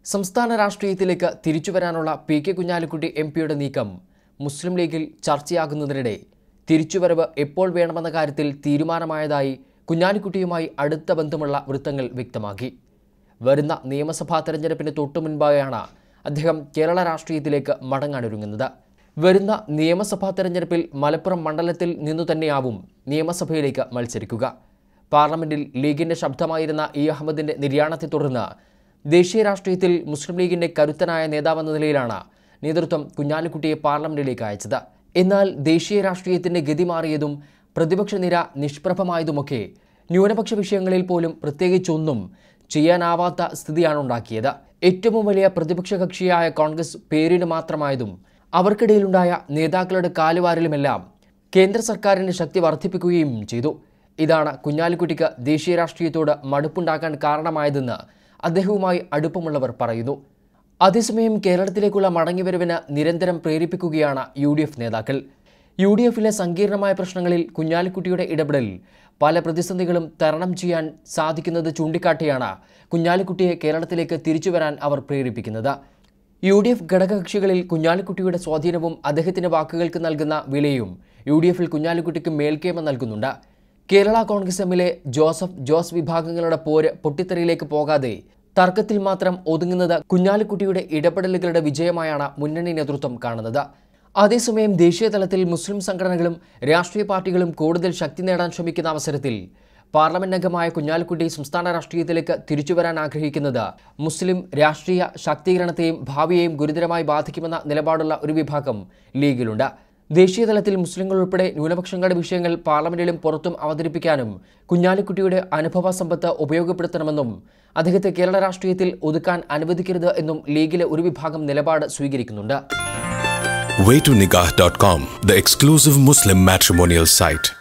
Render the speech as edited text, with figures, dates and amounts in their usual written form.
സംസ്ഥാന രാഷ്ട്രീയത്തിലേക്ക് തിരിച്ചുവരാനുള്ള പി.കെ. കുഞ്ഞാലിക്കുട്ടി എം.പിയുടെ നീക്കം മുസ്ലിം ലീഗിൽ ചർച്ചയാകുന്നതിനിടെ തിരിച്ചുവരവ് എപ്പോൾ വേണമെന്ന കാര്യത്തിൽ തീരുമാനമായതായി കുഞ്ഞാലിക്കുട്ടിയുമായി അടുത്ത ബന്ധമുള്ള വൃത്തങ്ങൾ വ്യക്തമാക്കി. വരുന്ന നിയമസഭാ തെരഞ്ഞെടുപ്പിന് തൊട്ടുമുൻപായാണ് അദ്ദേഹം കേരള രാഷ്ട്രീയത്തിലേക്ക് മടങ്ങാനൊരുങ്ങുന്നത്. വരുന്ന നിയമസഭാ തെരഞ്ഞെടുപ്പിൽ മലപ്പുറം മണ്ഡലത്തിൽ നിന്നു തന്നെയാവും നിയമസഭയിലേക്ക് മത്സരിക്കുക. പാർലമെന്റിൽ ലീഗിന്റെ ശബ്ദമായിരുന്ന ഇ അഹമ്മദിന്റെ നിര്യാണത്തെ തുടർന്ന് ദേശീയ രാഷ്ട്രീയത്തിൽ മുസ്ലിം ലീഗിന്റെ കരുത്തനായ നേതാവെന്ന നിലയിലാണ് നേതൃത്വം കുഞ്ഞാലിക്കുട്ടിയെ പാർലമെന്റിലേക്ക് അയച്ചത്. എന്നാൽ ദേശീയ രാഷ്ട്രീയത്തിന്റെ ഗതി മാറിയതും പ്രതിപക്ഷ നിര നിഷ്പ്രഭമായതുമൊക്കെ ന്യൂനപക്ഷ വിഷയങ്ങളിൽ പോലും പ്രത്യേകിച്ചൊന്നും ചെയ്യാനാവാത്ത സ്ഥിതിയാണുണ്ടാക്കിയത്. ഏറ്റവും വലിയ പ്രതിപക്ഷ കക്ഷിയായ കോൺഗ്രസ് പേരിന് മാത്രമായതും അവർക്കിടയിലുണ്ടായ നേതാക്കളുടെ കാലുവാരലുമെല്ലാം കേന്ദ്ര സർക്കാരിന്റെ ശക്തി വർദ്ധിപ്പിക്കുകയും ചെയ്തു. ഇതാണ് കുഞ്ഞാലിക്കുട്ടിക്ക് ദേശീയ രാഷ്ട്രീയത്തോട് മടുപ്പുണ്ടാക്കാൻ കാരണമായതെന്ന് അദ്ദേഹവുമായി അടുപ്പമുള്ളവർ പറയുന്നു. അതേസമയം കേരളത്തിലേക്കുള്ള മടങ്ങിവരവിന് നിരന്തരം പ്രേരിപ്പിക്കുകയാണ് UDF നേതാക്കൾ. UDFിലെ സങ്കീർണമായ പ്രശ്നങ്ങളിൽ കുഞ്ഞാലിക്കുട്ടിയുടെ ഇടപെടൽ പല പ്രതിസന്ധികളും തരണം ചെയ്യാൻ സാധിക്കുന്നത് ചൂണ്ടിക്കാട്ടിയാണ് കുഞ്ഞാലിക്കുട്ടിയെ കേരളത്തിലേക്ക് തിരിച്ചുവരാൻ അവർ പ്രേരിപ്പിക്കുന്നത്. UDF ഘടകകക്ഷികളിൽ കുഞ്ഞാലിക്കുട്ടിയുടെ സ്വാധീനവും അദ്ദേഹത്തിന്റെ വാക്കുകൾക്ക് നൽകുന്ന വിലയും UDFിൽ കുഞ്ഞാലിക്കുട്ടിക്ക് മേൽക്കേമ നൽകുന്നുണ്ട്. കേരള കോൺഗ്രസ് എമ്മിലെ ജോസ് വിഭാഗങ്ങളുടെ പോര് പൊട്ടിത്തെറിയിലേക്ക് പോകാതെ തർക്കത്തിൽ മാത്രം ഒതുങ്ങുന്നത് കുഞ്ഞാലിക്കുട്ടിയുടെ ഇടപെടലുകളുടെ വിജയമായാണ് മുന്നണി നേതൃത്വം കാണുന്നത്. അതേസമയം ദേശീയ തലത്തിൽ മുസ്ലിം സംഘടനകളും രാഷ്ട്രീയ പാർട്ടികളും കൂടുതൽ ശക്തി നേടാൻ ശ്രമിക്കുന്ന അവസരത്തിൽ പാർലമെന്റ് അംഗമായ കുഞ്ഞാലിക്കുട്ടി സംസ്ഥാന രാഷ്ട്രീയത്തിലേക്ക് തിരിച്ചുവരാൻ ആഗ്രഹിക്കുന്നത് മുസ്ലിം രാഷ്ട്രീയ ശാക്തീകരണത്തെയും ഭാവിയെയും ഗുരുതരമായി ബാധിക്കുമെന്ന നിലപാടുള്ള ഒരു വിഭാഗം ലീഗിലുണ്ട്. ദേശീയ തലത്തിൽ മുസ്ലിങ്ങൾ ഉൾപ്പെടെ ന്യൂനപക്ഷങ്ങളുടെ വിഷയങ്ങൾ പാർലമെന്റിലും പുറത്തും അവതരിപ്പിക്കാനും കുഞ്ഞാലിക്കുട്ടിയുടെ അനുഭവ സമ്പത്ത് ഉപയോഗപ്പെടുത്തണമെന്നും അദ്ദേഹത്തെ കേരള രാഷ്ട്രീയത്തിൽ ഒതുക്കാൻ അനുവദിക്കരുത് എന്നും ലീഗിലെ ഒരു വിഭാഗം നിലപാട് സ്വീകരിക്കുന്നുണ്ട്. Way2Nikah.com, the exclusive Muslim matrimonial site.